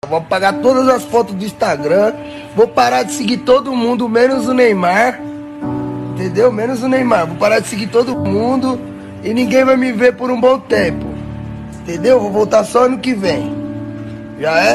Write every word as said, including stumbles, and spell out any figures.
Vou apagar todas as fotos do Instagram. Vou parar de seguir todo mundo, menos o Neymar. Entendeu? Menos o Neymar. Vou parar de seguir todo mundo. E ninguém vai me ver por um bom tempo. Entendeu? Vou voltar só ano que vem. Já é?